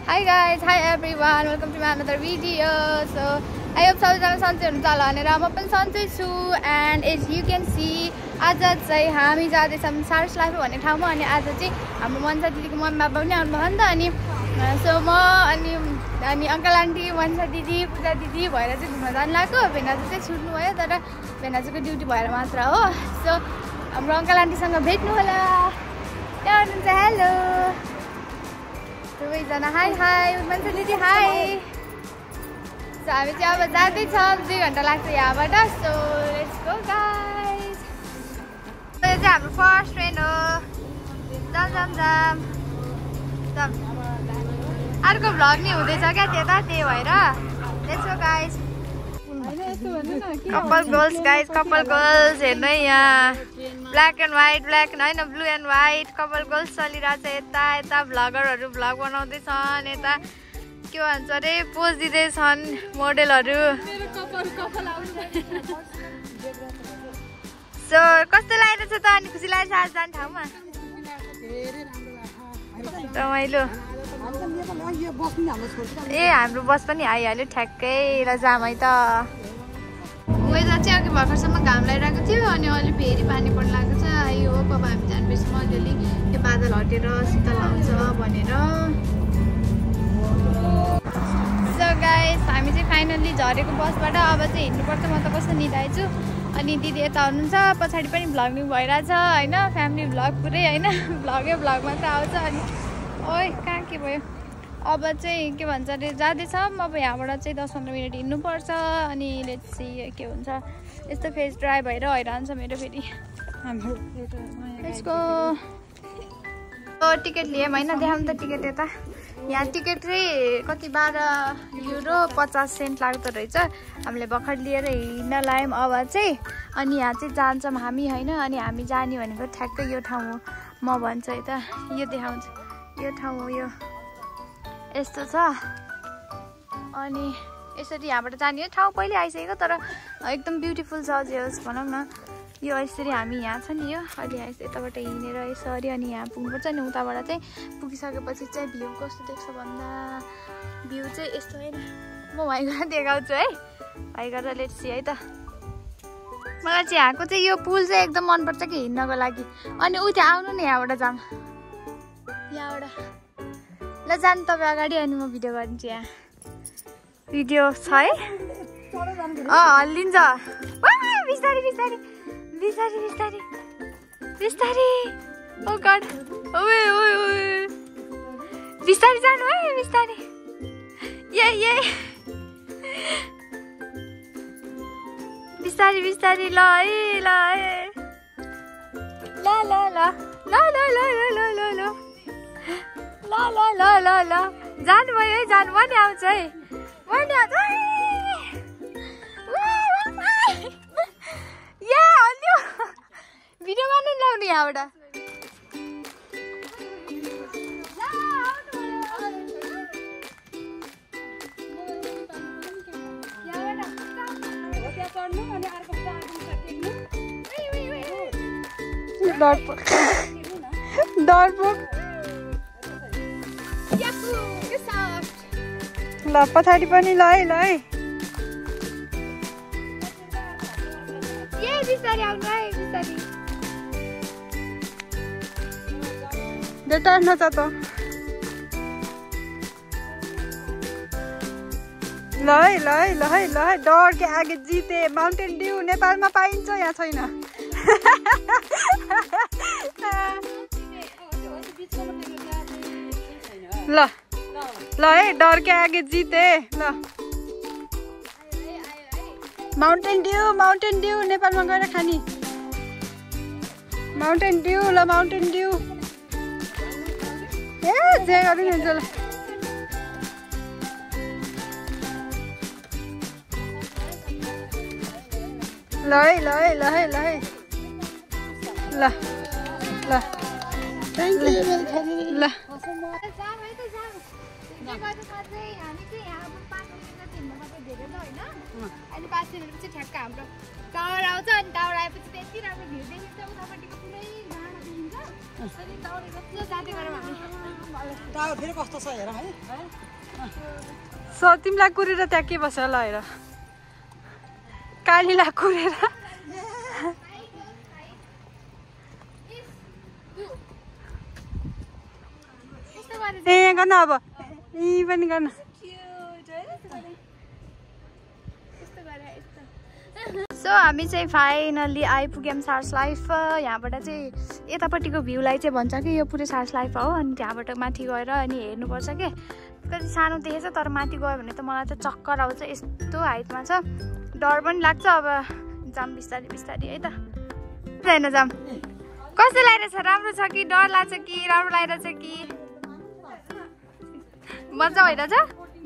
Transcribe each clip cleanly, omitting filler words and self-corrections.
Hi guys, hi everyone, welcome to my another video. So I hope सबैजना सन्चै हुनुहुन्छ होला भनेर म पनि सन्चै छु and as you can see आज चाहिँ हामी जाँदैछौँ सारस लाइफ भन्ने ठाउँमा अनि आज चाहिँ हाम्रो मनसा दिदीको मम्मी बाबा पनि आउनुभयो नि त अनि सो म अनि अङ्कल आन्टी मनसा दिदी पूजा दिदी भएर चाहिँ घुम्न जानु लाग्यो भेनाजु चाहिँ छुट्नु भयो तर भेनाजुको ड्युटी भएर मात्र हो सो हाम्रो अङ्कल आन्टीसँग भेट्नु होला त्यहाँ हुनुहुन्छ हेलो सबैजना हाई हाई मनसा दिदी हाई सो हामी चाहिँ अब जाँदैछौँ 2 घन्टा लाग्छ यहाँबाट सो लेट्स गो गाइस यो चाहिँ हाम्रो फर्स्ट ट्रेन हो जाम जाम जाम जाम अर्को भ्लग नि हुँदैछ क्या त्यता त्यही भएर let's go guys couple girls guys couple girls हेर्नु है यहाँ ब्ल्याक एन्ड व्हाइट होइन blue and white couple girls चलिरहेछ यता यता भ्लगरहरू भ्लग बनाउँदैछन् यता के भन्छ अरे पोज दिँदैछन् मोडेलहरू सो कस्तो लागेको छ त अनि खुसी लागेको छ आज जाने ठाउँमा रमाइलो ए हाम्रो बस पनि आइहाल्यो ठ्याक्कै र जाम है त वेदर चाहिँ अघि भर्खरसम्म घाम लागिरहेको थियो अनि अलि फेरि पानी पर्न लागेको छ आयो अब हामी जानुपर्छ अलिअलि त्यो बादल हटेर शीतल आउँछ भनेर सो गाइस हामी चाहिँ फाइनल्ली झरेको बसबाट अब चाहिँ हिँड्नुपर्छ म त कस्तो निदाएछु अनि दिदी यता हुनुहुन्छ पछाडि पनि भ्लगिङ भइरहेछ होइन फ्यामिली भ्लग पुरै होइन भ्लगै भ्लग मात्र आउँछ अनि ओइ कहाँ के भयो अब चाहिँ के भन्छ अरे जाँदैछौँ अब यहाँबाट चाहिँ 10-15 मिनट हिँड्नुपर्छ अनि लेट्स सी के हुन्छ यस्तो फेस ड्राई भएर हैरान छ मेरो फेरि यसको टिकट लिएँ होइन देखाउनु त टिकट यता यहाँ टिकट चाहिँ कति 12 युरो 50 सेन्ट लाग्दो रहेछ हामीले भर्खर लिएर हिँड्न लायौँ अब चाहिँ अनि यहाँ चाहिँ जान्छौँ हामी होइन अनि हामी जाने भनेको ठ्याक्कै यो ठाउँ हो म भन्छु यता यो देखाउँछु यो ठाउँ हो यो यस्तो छ अनि यसरी यहाँबाट जाने हो ठाउँ पहिले आइसकेको तर एकदम ब्युटिफुल छ जे होस् भनौँ न यो यसरी हामी यहाँ छ नि यो अहिले यताबाट हिँडेर यसरी अनि यहाँ पुग्नुपर्छ नि उताबाट चाहिँ पुगिसकेपछि चाहिँ भ्यू कस्तो देख्छ भन्दा भ्यू चाहिँ यस्तो होइन म भाइ गरेर देखाउँछु है भाइ गरेर लेट्स सी है त मलाई चाहिँ यहाँको चाहिँ यो पुल चाहिँ एकदम मनपर्छ कि हिँड्नको लागि अनि उ त्यहाँ आउनु नि यहाँबाट जाम यहाँबाट ल जानु तपाईँ अगाडि अनि म भिडियो गरिदिन्छु यहाँ भिडियो छ है हल्लिन्छ बिस्तारी बिस्तारी बिस्तारी बिस्तारी बिस्तारी ओ गड ओए ओए ओए बिस्तारी जानु है बिस्तारी ये बिस्तारी बिस्तारी ल है ल ल ल ल ल ल ल ल ल ल ल ल ल ल ल जानुभयो है जानुभयो नि आउँछ है पनि आउँछ भिडियो गर्नु ल्याउनु यहाँबाट ल पछाडि पनि ल है बिस्तारी आउनु है बिस्तारी टर्न छ त ल है डर के आगे जिते माउन्टेन ड्यू नेपालमा पाइन्छ यहाँ छैन ल है डर के आगे जिते ल माउन्टेन ड्यू नेपालमा गएर खाने माउन्टेन ड्यू ल माउन्टेन ड्यू ए जे गर्नु हुन्छ ल ल थ्याङ्क यू ल गर्नुमा चाहिँ हामी चाहिँ यहाँ 5 मिनेट जति हिँड्नु पर्छ धेरै त होइन अनि 5 मिनेटपछि ठ्याक्क हाम्रो टावर आउँछ अनि टावर आएपछि त्यति राम्रो भ्यू देखिन्छ उतापट्टिको पुरै डाँडा देखिन्छ अनि टावर जस्तो जाँदै गरौँ हामी टावर फेरि कस्तो छ हेर है सो तिमीलाई कुरेर त्यहाँ के बस्छ ल हेर कालीलाई कुरेर ए गर्न अब यी पनि गर्न सो हामी चाहिँ फाइनल्ली आइपुग्यौँ सार्स लाइफ यहाँबाट चाहिँ यतापट्टिको भ्यूलाई चाहिँ भन्छ कि यो पुरै सार्स लाइफ हो अनि त्यहाँबाट माथि गएर अनि हेर्नुपर्छ कि कति सानो देखेछ तर माथि गयो भने त मलाई त चक्कर आउँछ यस्तो हाइटमा छ डर पनि लाग्छ अब जाम बिस्तारी बिस्तारी है त होइन जाम कस्तो लागिरहेछ राम्रो छ कि डर लाग्छ कि राम्रो लागिरहेछ कि मजा भइरहेछ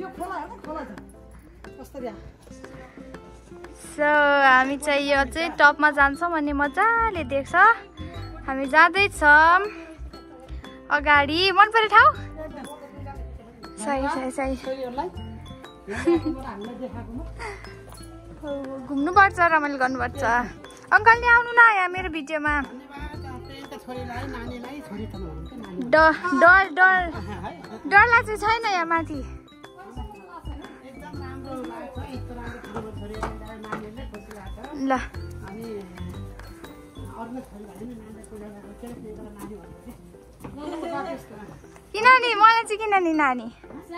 सो हामी चाहिँ यो चाहिँ टपमा जान्छौँ अनि मजाले देख्छ हामी जाँदैछौँ अगाडि मन पर्ने ठाउँ सही सही सही घुम्नुपर्छ रमाइलो गर्नुपर्छ अङ्कल नि आउनु न यहाँ मेरो भिडियोमा डर डर डर डर लाग्छ छैन यहाँ माथि ल किन नि मलाई चाहिँ किन नि नानी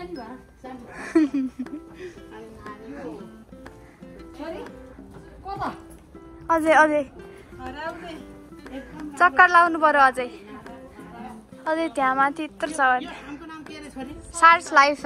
अझै अझै चक्कर लाउनु पर्यो अझै अझै त्यहाँ माथि यत्रो छ सार्स लाइफ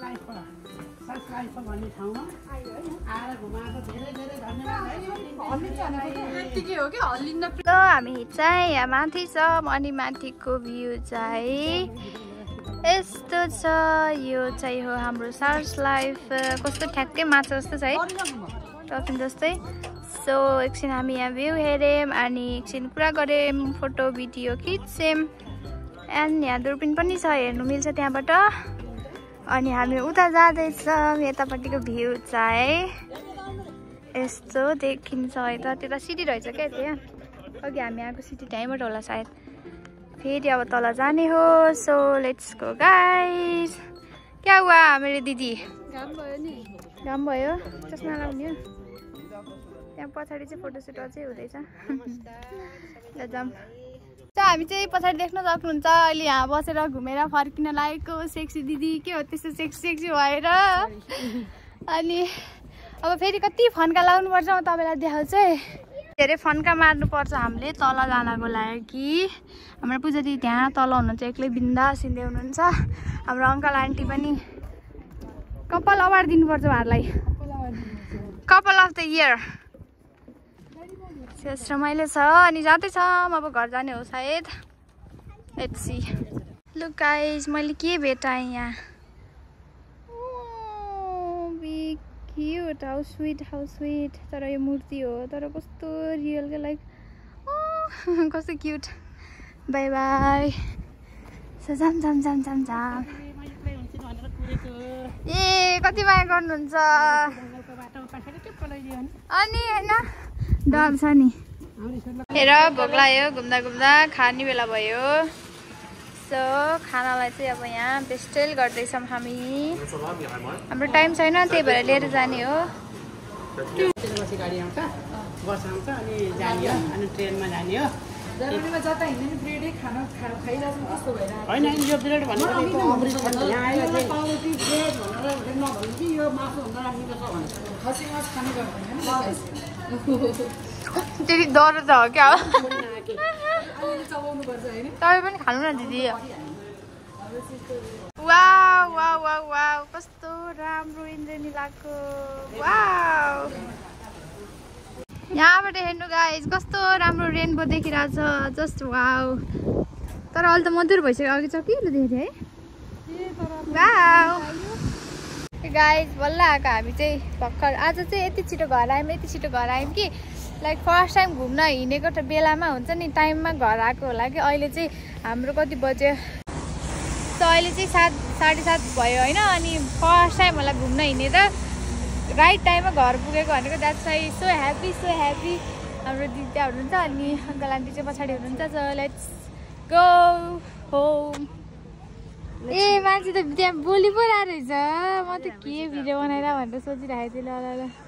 हामी चाहिँ यहाँ माथि छौँ अनि माथिको भ्यू चाहिँ यस्तो छ यो चाहिँ हो हाम्रो सार्स लाइफ कस्तो ठ्याक्कै माछा जस्तो छ है टपिन जस्तै सो एकछिन हामी यहाँ भ्यू हेऱ्यौँ अनि एकछिन कुरा गऱ्यौँ फोटो भिडियो खिच्यौँ एन्ड यहाँ दुर्पिन पनि छ हेर्नु मिल्छ त्यहाँबाट अनि हामी उता जाँदैछौँ यतापट्टिको भ्यू चाहिँ यस्तो देखिन्छ है त त्यता सिटी रहेछ क्या त्यहाँ अघि हामी आएको सिटी त्यहीँबाट होला सायद फेरि अब तल जाने हो सो लेट्स गो गाइस क्या हुआ मेरो दिदी घाम भयो नि घाम भयो चस्मा लाउने हो त्यहाँ पछाडि चाहिँ फोटोसुट अझै हुँदैछ ल जाऊँ हामी चाहिँ पछाडि देख्न सक्नुहुन्छ अहिले यहाँ बसेर घुमेर फर्किन लागेको सेक्सी दिदी के हो त्यस्तो सेक्सी भएर अनि अब फेरि कति फन्का लाउनुपर्छ म तपाईँलाई देखाउँछु है धेरै फन्का मार्नुपर्छ हामीले तल जानको लागि हाम्रो पूजा दिदी त्यहाँ तल हुनुहुन्छ एक्लै बिन्दास हिँड्दै हुनुहुन्छ हाम्रो अङ्कल आन्टी पनि कपाल अवार्ड दिनुपर्छ उहाँहरूलाई कपाल अफ द इयर त्यस रमाइलो छ अनि जाँदैछौँ अब घर जाने हो सायद लेट्स सी लुक गाइस मैले के भेटाएँ यहाँ क्यूट हाउ स्वीट तर यो मूर्ति हो तर कस्तो रियल के लाइक कस्तो क्यूट बाई बाई सो जाम जाम जाम जाम जाम ए कति माया गर्नुहुन्छ अनि होइन डर छ नि हेर भोक लाग्यो घुम्दा घुम्दा खाने बेला भयो सो खानालाई चाहिँ अब यहाँ बेस्टेल गर्दैछौँ हामी हाम्रो टाइम छैन त्यही भएर लिएर जाने हो त्यति डर त हो क्या तपाईँ पनि खानु न दिदी वाउ वाउ वाउ वाउ कस्तो राम्रो इन्द्रेणी लाग्यो वाउ यहाँबाट हेर्नु गाइस कस्तो राम्रो रेनबो देखिरहेछ जस्ट वाउ तर अहिले त मधुर भइसक्यो अघि चकिलो देखेँ है वाउ गाइस बल्ल आएको हामी चाहिँ भर्खर आज चाहिँ यति छिटो घर आयौँ कि लाइक फर्स्ट टाइम घुम्न हिँडेको बेलामा हुन्छ नि टाइममा घर आएको होला कि अहिले चाहिँ हाम्रो कति बज्यो त अहिले चाहिँ 7:30 भयो होइन अनि फर्स्ट टाइम होला घुम्न हिँड्ने त राइट टाइममा घर पुगेको भनेको द्याट्स वाइ सो ह्याप्पी हाम्रो दिदी हुनुहुन्छ अनि अङ्कल आन्टी चाहिँ पछाडि हुनुहुन्छ सो लेट्स गो होम ए मान्छे त त्यहाँ बोली पो रहेछ म त के भिडियो बनाएर भनेर सोचिरहेको थिएँ ल